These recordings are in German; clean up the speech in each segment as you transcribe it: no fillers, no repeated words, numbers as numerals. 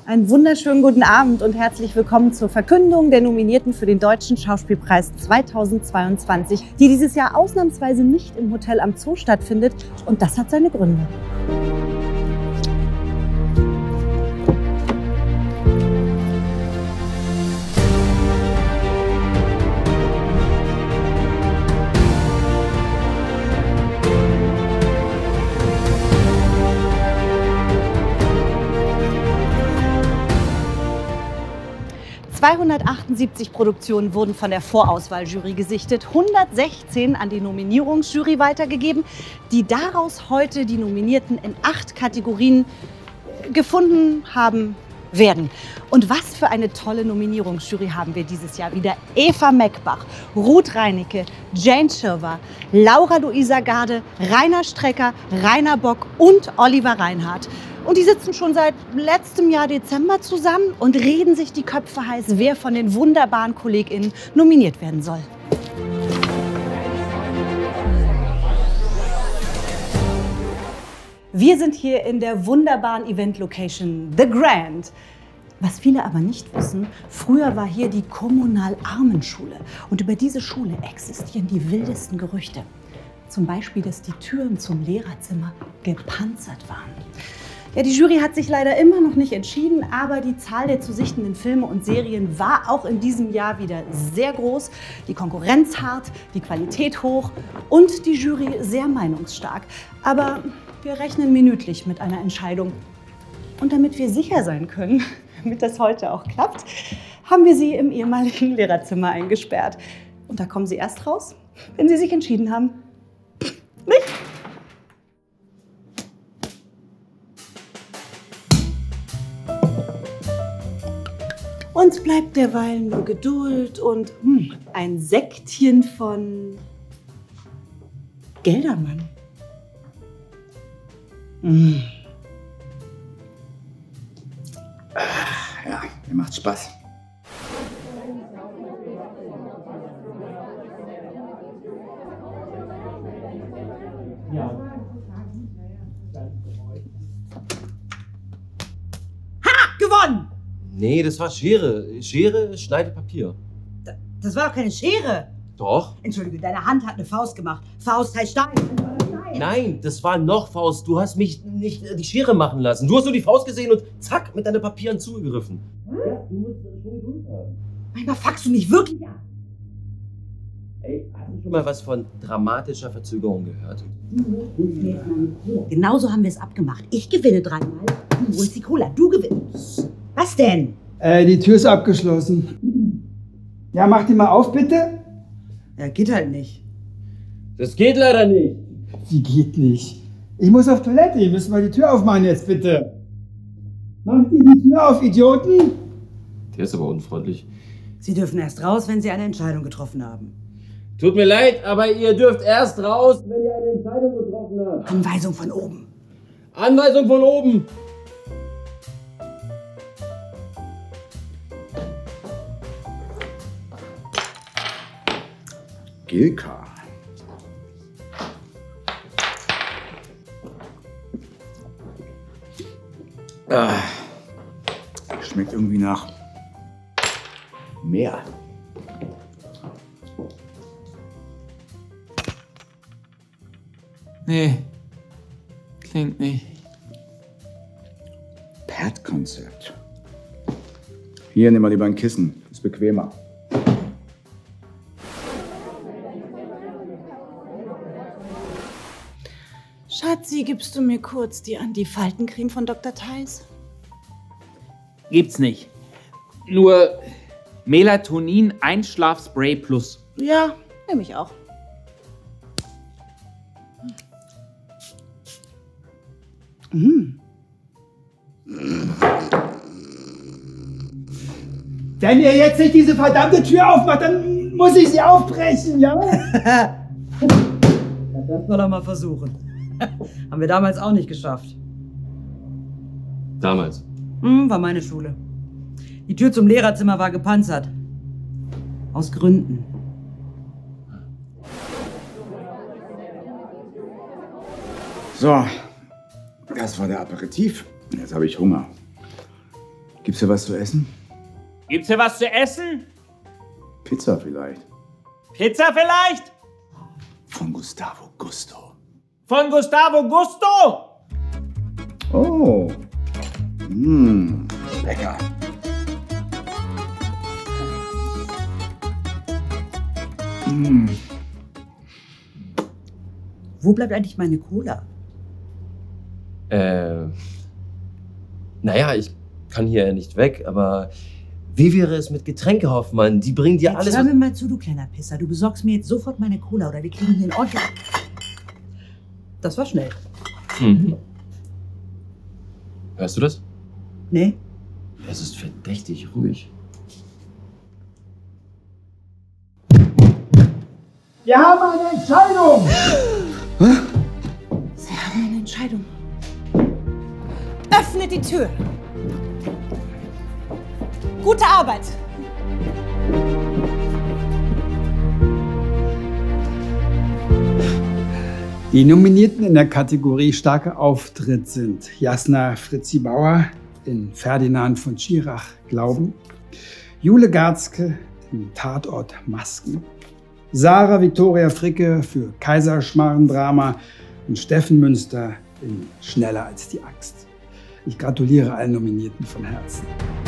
Einen wunderschönen guten Abend und herzlich willkommen zur Verkündung der Nominierten für den Deutschen Schauspielpreis 2022, die dieses Jahr ausnahmsweise nicht im Hotel am Zoo stattfindet. Und das hat seine Gründe. ...278 Produktionen wurden von der Vorauswahljury gesichtet, 116 an die Nominierungsjury weitergegeben, die daraus heute die Nominierten in 8 Kategorien gefunden haben werden. Und was für eine tolle Nominierungsjury haben wir dieses Jahr wieder. Eva Meckbach, Ruth Reinecke, Jane Schirwer, Laura-Luisa Garde, Rainer Strecker, Rainer Bock und Oliver Reinhardt. Und die sitzen schon seit letztem Jahr Dezember zusammen und reden sich die Köpfe heiß, wer von den wunderbaren KollegInnen nominiert werden soll. Wir sind hier in der wunderbaren Event-Location The Grand. Was viele aber nicht wissen, früher war hier die Kommunal-Armenschule. Und über diese Schule existieren die wildesten Gerüchte. Zum Beispiel, dass die Türen zum Lehrerzimmer gepanzert waren. Ja, die Jury hat sich leider immer noch nicht entschieden, aber die Zahl der zu sichtenden Filme und Serien war auch in diesem Jahr wieder sehr groß. Die Konkurrenz hart, die Qualität hoch und die Jury sehr meinungsstark. Aber wir rechnen minütlich mit einer Entscheidung. Und damit wir sicher sein können, damit das heute auch klappt, haben wir sie im ehemaligen Lehrerzimmer eingesperrt. Und da kommen sie erst raus, wenn sie sich entschieden haben. Nicht? Uns bleibt derweil nur Geduld und ein Säckchen von Geldermann. Ja, mir macht's Spaß. Gewonnen! Nee, das war Schere. Schere schneidet Papier. Das war doch keine Schere. Doch? Entschuldige, deine Hand hat eine Faust gemacht. Faust heißt Stein. Nein, das war noch Faust. Du hast mich nicht die Schere machen lassen. Du hast nur die Faust gesehen und zack, mit deinen Papieren zugegriffen. Ja, du musst schon Geduld haben. Manchmal fuckst du mich wirklich an. Ey, hast du schon mal was von dramatischer Verzögerung gehört? Genauso haben wir es abgemacht. Ich gewinne 3-mal, du holst die Cola, du gewinnst. Was denn? Die Tür ist abgeschlossen. Ja, mach die mal auf, bitte. Ja, geht halt nicht. Das geht leider nicht. Wie geht nicht? Ich muss auf Toilette, ihr müsst mal die Tür aufmachen jetzt, bitte. Macht ihr die Tür auf, Idioten? Der ist aber unfreundlich. Sie dürfen erst raus, wenn Sie eine Entscheidung getroffen haben. Tut mir leid, aber ihr dürft erst raus, wenn ihr eine Entscheidung getroffen habt. Anweisung von oben. Anweisung von oben. Gilka. Schmeckt irgendwie nach Meer. Nee, klingt nicht. Pad-Konzept. Hier, nimm mal lieber ein Kissen. Ist bequemer. Schatzi, gibst du mir kurz die Anti-Faltencreme von Dr. Theis? Gibt's nicht. Nur Melatonin Einschlafspray Plus. Ja, nehme ich auch. Wenn ihr jetzt nicht diese verdammte Tür aufmacht, dann muss ich sie aufbrechen, ja? Das wollen wir mal versuchen. Haben wir damals auch nicht geschafft. Damals. War meine Schule. Die Tür zum Lehrerzimmer war gepanzert. Aus Gründen. So, das war der Aperitif. Jetzt habe ich Hunger. Gibt's hier was zu essen? Gibt's hier was zu essen? Pizza vielleicht. Pizza vielleicht? Von Gustavo Gusto. Von Gustavo Gusto? Oh. Lecker. Wo bleibt eigentlich meine Cola? Naja, ich kann hier nicht weg, aber wie wäre es mit Getränke, Hoffmann? Die bringen dir Jetzt alles... hör mir mal zu, du kleiner Pisser. Du besorgst mir jetzt sofort meine Cola oder wir kriegen hier einen Ordnung. Das war schnell. Hörst du das? Nee? Es ist verdächtig ruhig. Wir haben eine Entscheidung! Sie haben eine Entscheidung. Öffnet die Tür. Gute Arbeit. Die Nominierten in der Kategorie starker Auftritt sind Jasna Fritzi Bauer in Ferdinand von Schirach Glauben, Jule Garzke im Tatort Masken, Sarah Victoria Fricke für Kaiserschmarrendrama und Steffen Münster in Schneller als die Axt. Ich gratuliere allen Nominierten von Herzen.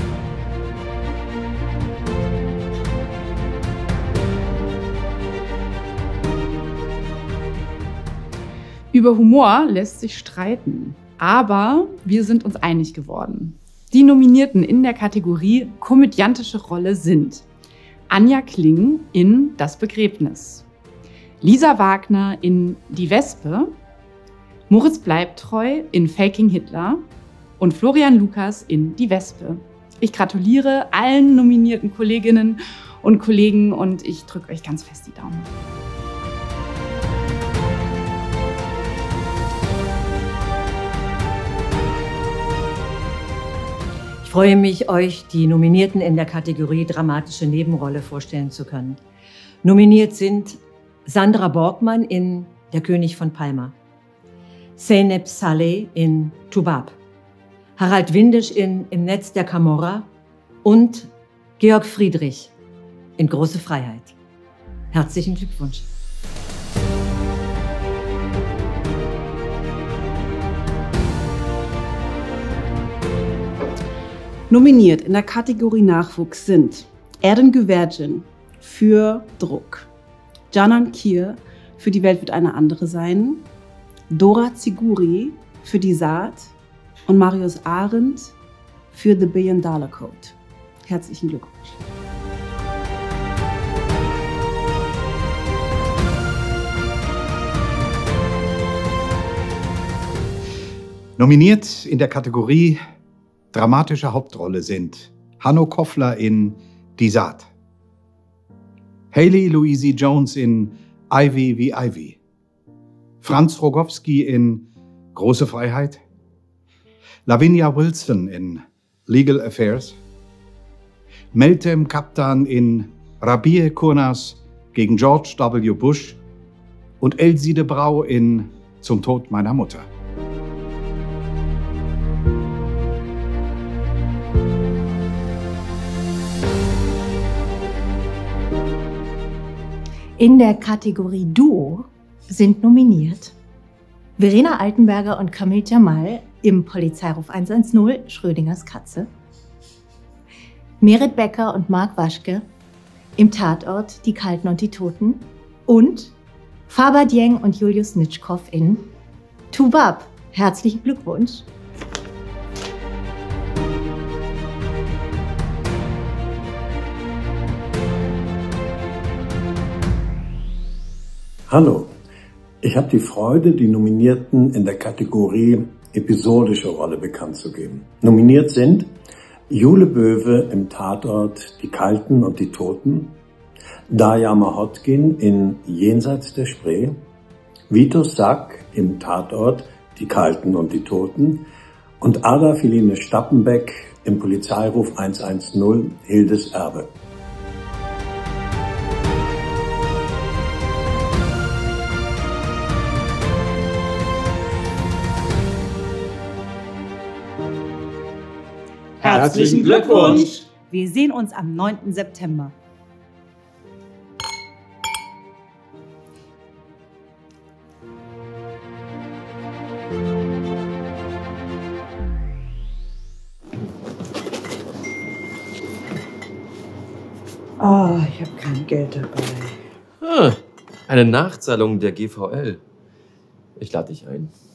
Über Humor lässt sich streiten, aber wir sind uns einig geworden. Die Nominierten in der Kategorie komödiantische Rolle sind Anja Kling in Das Begräbnis, Lisa Wagner in Die Wespe, Moritz Bleibtreu in Faking Hitler und Florian Lukas in Die Wespe. Ich gratuliere allen nominierten Kolleginnen und Kollegen und ich drücke euch ganz fest die Daumen. Ich freue mich, euch die Nominierten in der Kategorie Dramatische Nebenrolle vorstellen zu können. Nominiert sind Sandra Borgmann in Der König von Palma, Zeynep Saleh in Tubab, Harald Windisch in Im Netz der Camorra und Georg Friedrich in Große Freiheit. Herzlichen Glückwunsch. Nominiert in der Kategorie Nachwuchs sind Erdem Güvercin für Druck, Canan Kier für Die Welt wird eine andere sein, Dora Ziguri für Die Saat und Marius Arendt für The Billion Dollar Code. Herzlichen Glückwunsch. Nominiert in der Kategorie Dramatische Hauptrolle sind Hanno Koffler in Die Saat, Hayley Louise Jones in Ivy wie Ivy, Franz Rogowski in Große Freiheit, Lavinia Wilson in Legal Affairs, Meltem Kaptan in Rabie Kurnas gegen George W. Bush und Elside Brau in Zum Tod meiner Mutter. In der Kategorie Duo sind nominiert Verena Altenberger und Kamil Jamal im Polizeiruf 110 Schrödingers Katze, Merit Becker und Marc Waschke im Tatort Die Kalten und die Toten und Faber Dieng und Julius Nitschkow in Tubab. Herzlichen Glückwunsch! Hallo, ich habe die Freude, die Nominierten in der Kategorie episodische Rolle bekannt zu geben. Nominiert sind Jule Böwe im Tatort Die Kalten und die Toten, Daja Mahotkin in Jenseits der Spree, Vitus Sack im Tatort Die Kalten und die Toten und Ada Philine Stappenbeck im Polizeiruf 110 Hildes Erbe. Herzlichen Glückwunsch! Wir sehen uns am 9. September. Oh, ich habe kein Geld dabei. Ah, eine Nachzahlung der GVL. Ich lade dich ein.